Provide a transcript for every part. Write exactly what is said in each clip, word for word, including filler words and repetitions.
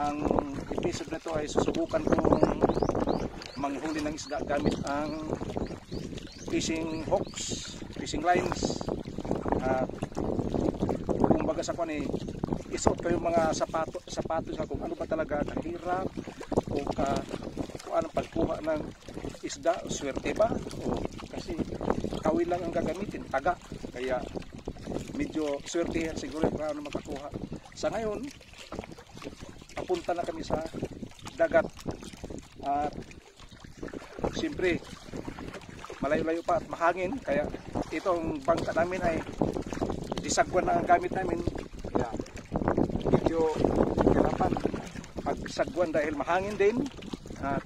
Ang episode na ito ay susubukan kong manghuli ng isda gamit ang fishing hooks, fishing lines. At kung baga sa kwan eh, isuot ko yung mga sapato, sapatos na kung ano ba talaga kahirap o ka, kung anong pagkuha ng isda, swerte ba o kasi kawil lang ang gagamitin, taga, kaya medyo swerte siguro kung ano makakuha. Sa ngayon papunta na kami sa dagat at siyempre malayo-layo pa at mahangin, kaya itong bangka namin ay disagwan na ang gamit namin, kaya medyo hirapan pagsagwan dahil mahangin din at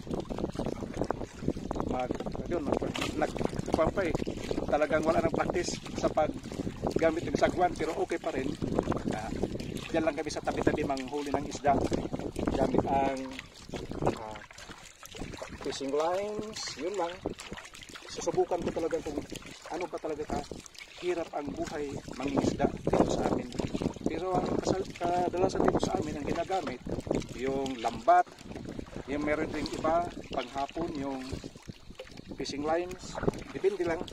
mag yun, nagpapay talagang wala nang practice sa paggamit ng sagwan, pero okay pa rin. Uh, Diyan lang kami sa tabi-tabi manghuli ng isda gamit ang uh, fishing lines. Yun lang, susubukan ko talaga kung ano pa talaga ka hirap ang buhay mangingisda dito sa amin. Pero ang kadalasan dito sa amin ang ginagamit yung lambat, yung meron ding iba panghapon yung fishing lines, depende lang.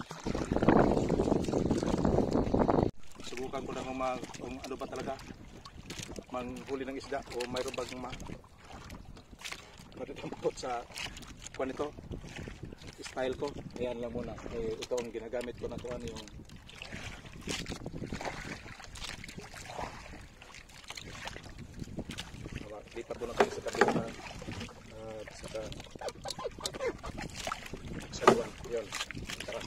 Subukan ko na kung, ma, kung ano ba talaga manghuli ng isda o mayroon bang ma matatampot sa kuwan ito style ko. Ayan lang muna, eh, ito ang ginagamit ko na kuwan, yung lipat ko na tayo sa kabila na uh, sa sa duwan. Yun, tara.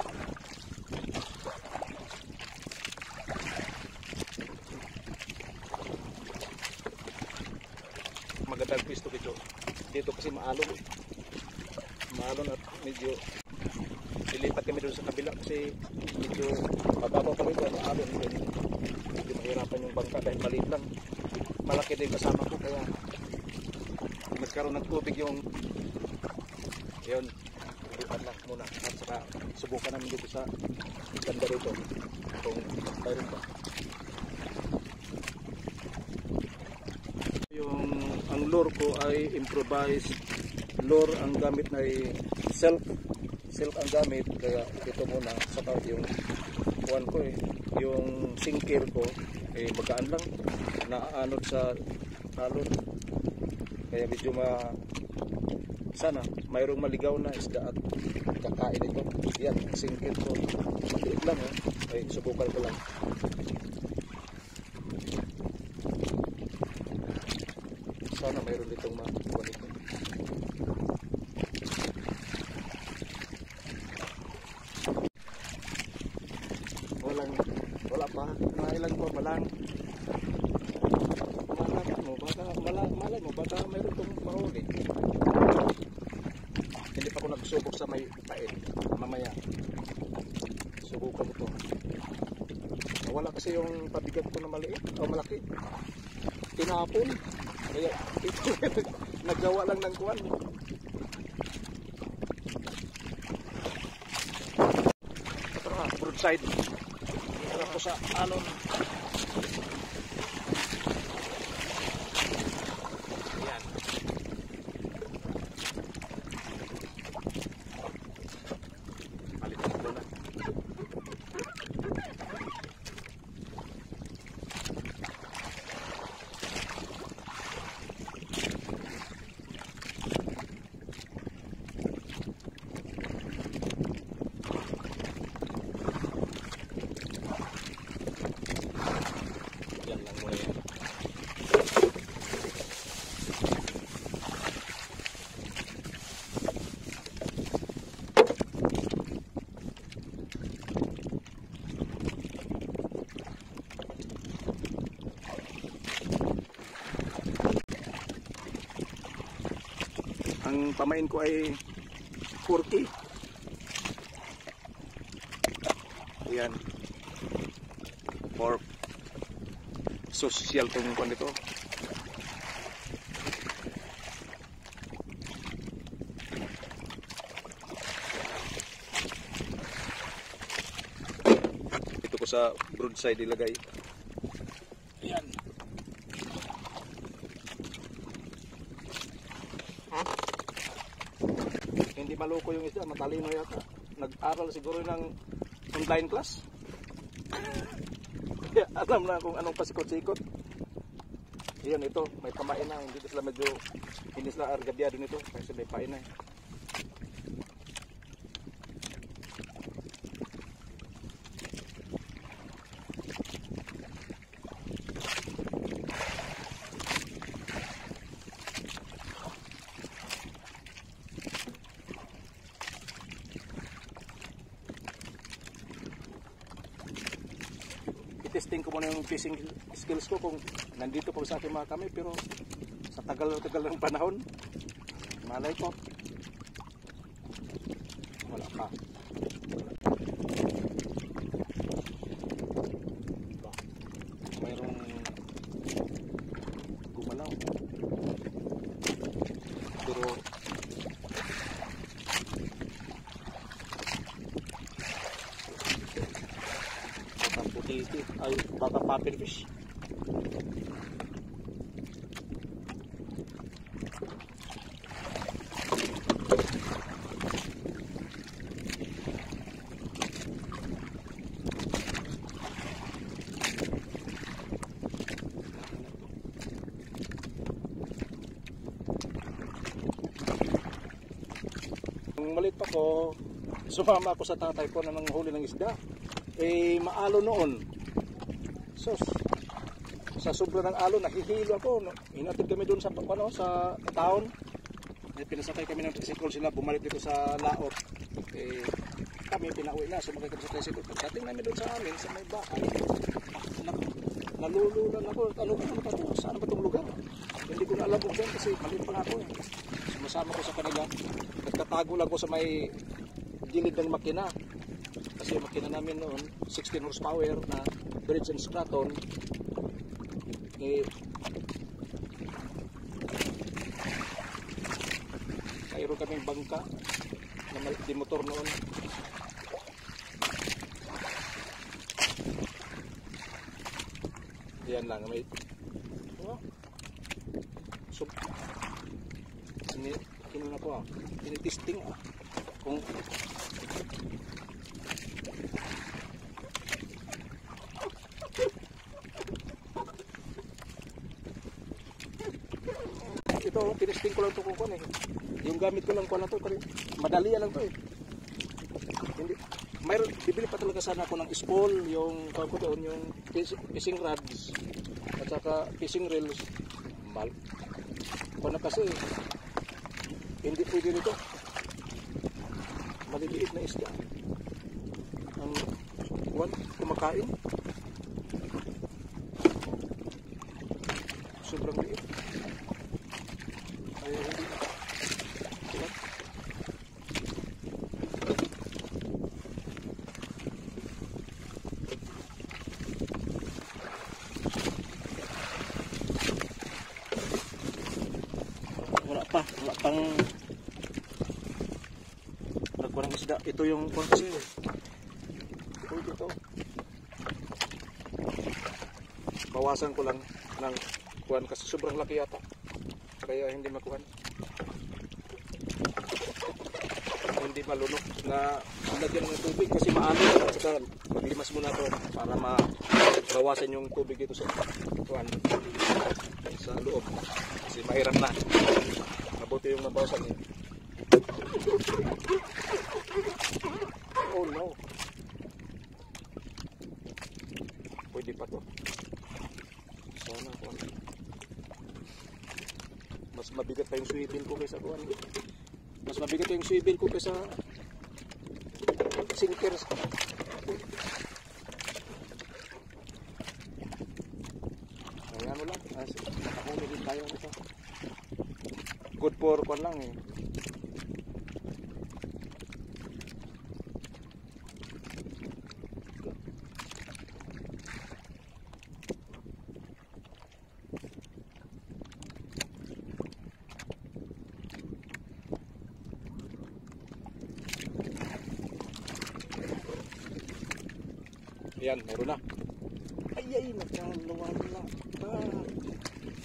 Magandang pwesto dito. Dito kasi maalon. Maalon at medyo ilipat kami doon sa kabila kasi medyo mababa pa rin doon. Maalon. Medyo mahirapan yung bangka dahil maliit lang. Malaki din kasama ko kaya nagkaroon ng tubig yung yun. Ilipat lang muna. At saka subukan namin dito sa ganda rito. Kung mayroon ba. Ang lure ko ay improvised lure, ang gamit ay self self ang gamit, kaya ito muna saka yung kuwan ko eh, yung sinker ko eh magaan lang, naaanod sa talon, kaya medyo ma sana mayroong maligaw na isda at kakain ito. Yan ang sinker ko, maliit lang eh, ay subukan ko lang. Sana mayroon ditong makuha nito. Walang, wala pa. Mga ilang pa malang. Malak mo, baka malang, malay mo, baka mayroon itong mahuli. Hindi pa ako nagsubok sa may pain. Mamaya, subukan mo ito. Wala kasi yung pabigat ko na maliit o malaki. Tinapon. Kaya ito nagawa lang ng kuwan. Ito na, broadside. Ito na po sa alon. Ayan. Palitan ko na. Ang pamain ko ay forky. Ayan. For social tong kuan dito. Ito ko sa broadside ilagay. Ayan. maloko yung isda, matalino yata. Nag-aral siguro ng online class. Kaya alam na kung anong pasikot-sikot. Yan ito, may pamain na, hindi sila medyo, hindi sila argabyado nito, kasi may pain na. Testing ko muna yung fishing skills ko kung nandito pa sa aking mga kamay, pero sa tagal-tagal ng panahon malay ko wala pa. Mayroong gumalaw pero ay baka puppet fish. Nung maliit pa ko, sumama ako sa tatay ko na nanghuli ng isda. Eh maalo noon. Sus, sa sobra ng alon, nakihilo ako. No? Hinatid kami doon sa, ano, sa town. Eh, pinasakay kami ng tricycle sila, bumalik dito sa laot. Eh, kami pinauwi na, sumakay kami sa tricycle. Pagdating namin doon sa amin, sa may bahay, nalululan ako. Ano ba naman ito? Saan ba itong lugar? Hindi ko na alam kung saan kasi maliit pa ako. Eh. Sumasama ko sa kanila. Nagtatago lang ko sa may gilid ng makina. Kasi yung makina namin noon, sixteen horsepower na Bridge and Stratton, eh, mayroon kaming bangka na maliit din motor noon. Yan lang, may oh, so, ini, ini na po ah, tinitisting ah, kung ito, tinisting ko lang ito kung eh. Yung gamit ko lang ko na ito, madali lang ito eh. Hindi, mayroon, bibili pa talaga sana ako ng spool, yung, ko doon, yung fishing rods, at saka fishing reels. Mal. Kung na kasi, hindi pwede nito. Maliliit na isda. Ang, kuwan, kumakain. Sobrang liit. Ay, hindi. Diba? Wala pa. Wala pang nagkurang isda. Ito yung konsil. Ito dito. Bawasan ko lang ng kuwan kasi sobrang laki yata. Kaya hindi makuhan. Hindi malunok na lagyan ng tubig kasi maano at saka maglimas muna ito para mabawasan yung tubig dito sa kuwan sa loob kasi mahirap na. Mabuti yung nabawasan niya. Oh no. Pwede pa to. Sana kuwan. Mas mabigat pa yung swivel ko kaysa kuwan. Mas mabigat yung swivel ko kaysa sinkers. Ayan mo lang. Nakahuli din tayo nito. Good for kuwan lang eh. Ayan, meron na. Ay, ay, nagkalawala pa.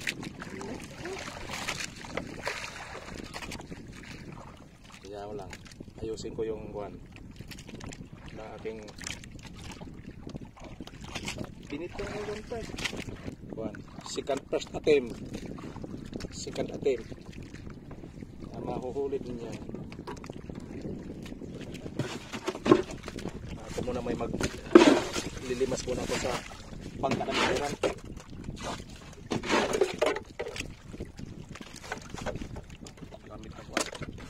Kaya mo lang. ayusin ko yung kuan na aking pinito ng one first kuan second first attempt second attempt na mahuhuli din yan. Ako muna may mag lilimas muna ako sa bangka ng meron. Gamit na kuan.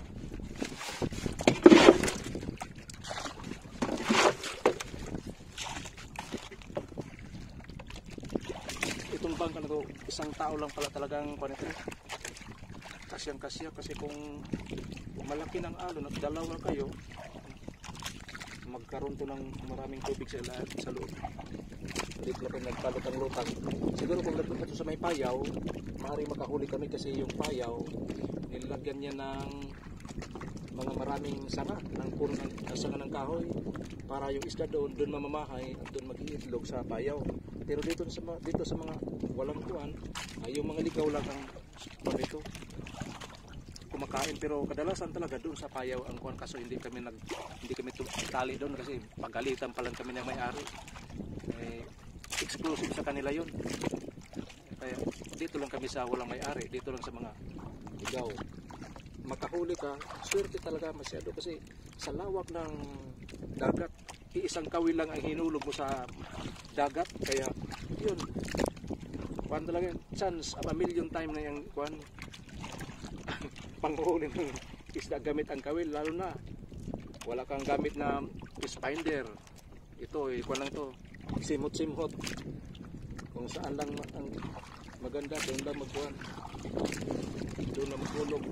Itong bangka na to, isang tao lang pala talagang kuan ito. Kasyang kasya kasi kung malaki ng alon at dalawa kayo, magkaroon to ng maraming tubig sa lahat sa loob. Hindi pala kung nagpalutang-lutang. Siguro kung nagpunta to sa may payaw, maaaring makahuli kami kasi yung payaw, nilagyan niya ng mga maraming sanga, ng puro ng sanga ng kahoy, para yung isda doon, doon mamamahay at doon mag-iitlog sa payaw. Pero dito sa, dito sa mga walang kuwan, ay yung mga ligaw lang ang dito kumakain, pero kadalasan talaga doon sa payaw ang kuwan, kaso hindi kami nag hindi kami tali doon kasi pagalitan pa lang kami ng may-ari. Eh, exclusive sa kanila yun. Kaya dito lang kami sa walang may-ari, dito lang sa mga ligaw. Makahuli ka, swerte talaga masyado kasi sa lawak ng dagat, iisang kawil lang ang hinulog mo sa dagat, kaya yun, kuwan talaga, chance of a million time na yung kuwan panghuli ng isda gamit ang kawil, lalo na wala kang gamit na fish finder. Ito, kuwan lang to, simot-simot, kung saan lang ang maganda, doon lang magkuhan, doon lang magkulog.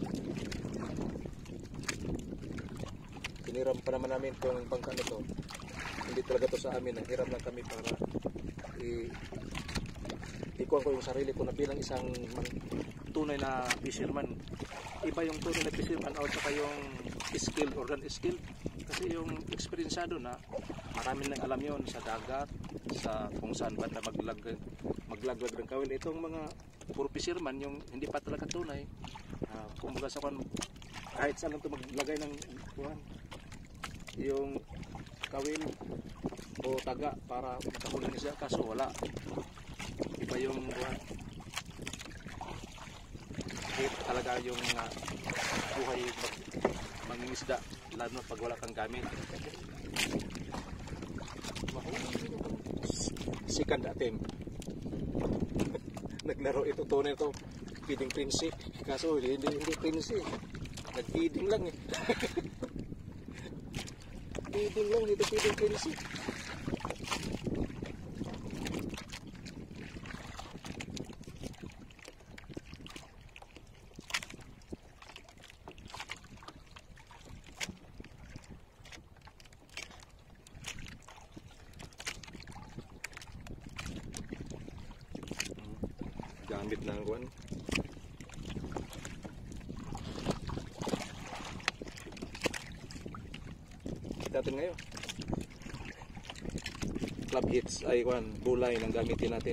Hiniram pa naman namin itong bangka na to, hindi talaga to sa amin, nanghiram lang kami para i ikuha ko yung sarili ko na bilang isang tunay na fisherman. Iba yung tunay na fisherman out saka yung skill, organ skill, kasi yung eksperyensado na marami nang alam yon sa dagat, sa kung saan banda maglag maglaglag ng kawil. Itong mga puro fisherman, yung hindi pa talaga tunay, uh, kumbaga sa kan kahit saan lang ito maglagay ng kuhan, yung kawil o taga para makahuli siya, kaso wala. Iba yung kuhan, talaga yung mga buhay mag mangingisda, lalo na pag wala kang gamit. Second attempt. Naglaro ito, tunay ito, feeding prinsip, kaso hindi, hindi prinsip, nag-feeding lang eh. Feeding lang dito, feeding prinsip. Gamit na ang kuwan. Natin ngayon. Club hits ay kuwan, bulay nang gamitin natin.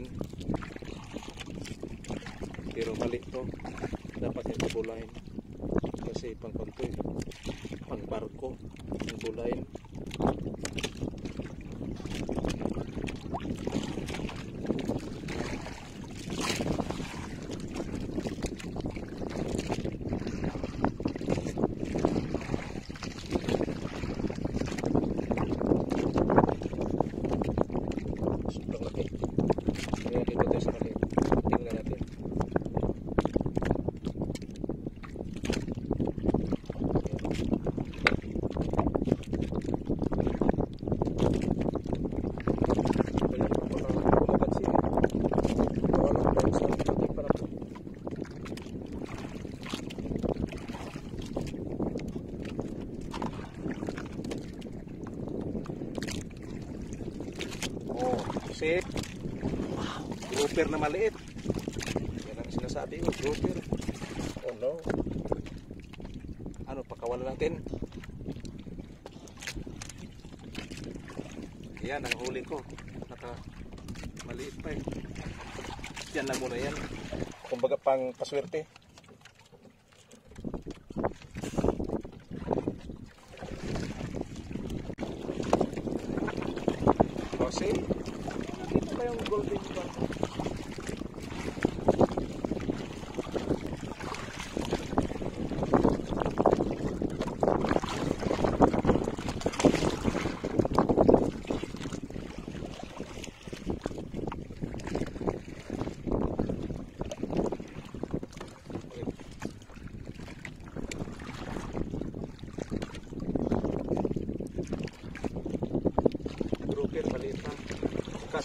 Pero mali to. Dapat ito bulay. Kasi pang kontoy, pang barko, ang bulay. Kasi wow, grouper na maliit. Yan ang sinasabi ko, grouper. Oh no. Ano, pakawalan natin. Yan ang huli ko. Naka maliit pa eh. Yan lang muna yan. Kumbaga pang paswerte.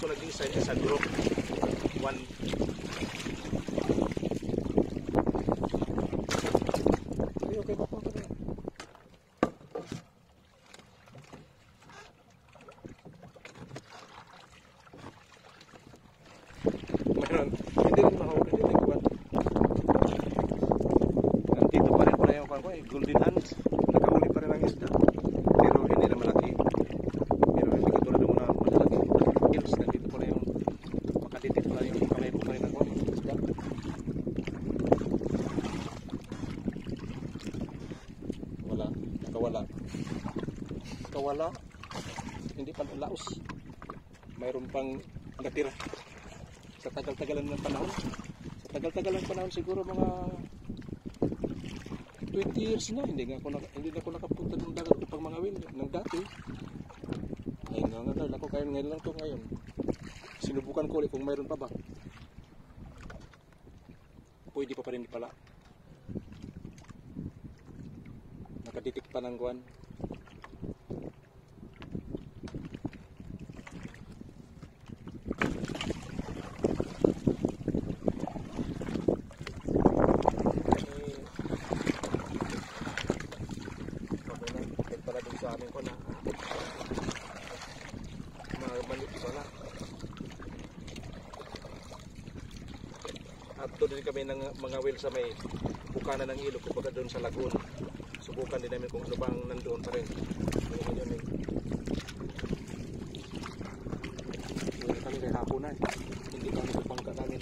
kaso nag-design niya sa group one. Okay, okay, bako ka na. Mayroon, hindi rin mahawag, hindi rin kuwan. Nandito pa rin pala yung kuwan ko eh, golden hands. Nakahuli pa rin ang isda. Pero hindi na malaki. Pero hindi katulad ng mga malalaki. Hills, nandito pala yung makatitit pala yung kamay po pa rin ang kuwan eh, isda. Wala, nakawala. Nakawala. Hindi pa laos. Mayroon pang natira. Sa tagal-tagalan ng panahon. Sa tagal-tagalan ng panahon siguro mga twenty years na. Hindi nga ako, hindi na ako nakapunta ng dagat ko pang mga wil. Nang dati. Ay nga nga dahil ako kaya ngayon lang to ngayon. Sinubukan ko ulit kung mayroon pa ba. Pwede pa pa rin pala. Nakatitik pa ng guwan. Sa amin ko na mga maliit pala. At doon din kami ng mga whale sa may bukana ng ilog, kumbaga doon sa lagoon. Subukan din namin kung ano bang nandoon pa rin. Ngayon yun eh. Ngayon kami kay hapunan. Hindi kami sa bangka namin.